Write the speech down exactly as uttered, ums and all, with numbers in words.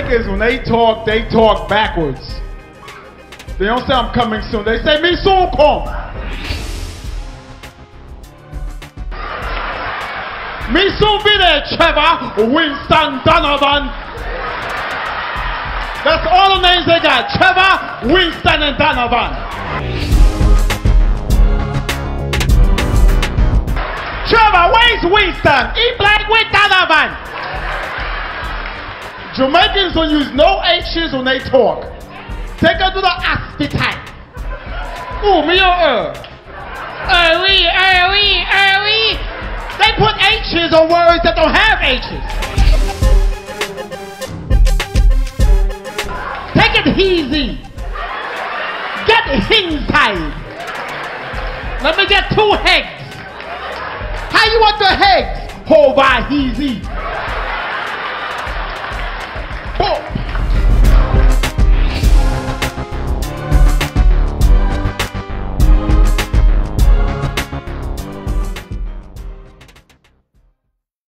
Jamaicans, when they talk, they talk backwards. They don't say I'm coming soon. They say me soon come. Me soon be there, Trevor, Winston, Donovan. That's all the names they got. Trevor, Winston, and Donovan. Trevor, where's Winston? He black with Donovan. Jamaicans don't use no H's when they talk. Take her to the hospital. Ooh, me or her? Er, we, er, we, er, we. They put H's on words that don't have H's. Take it easy. Get inside. Let me get two eggs. How you want the eggs? Over easy.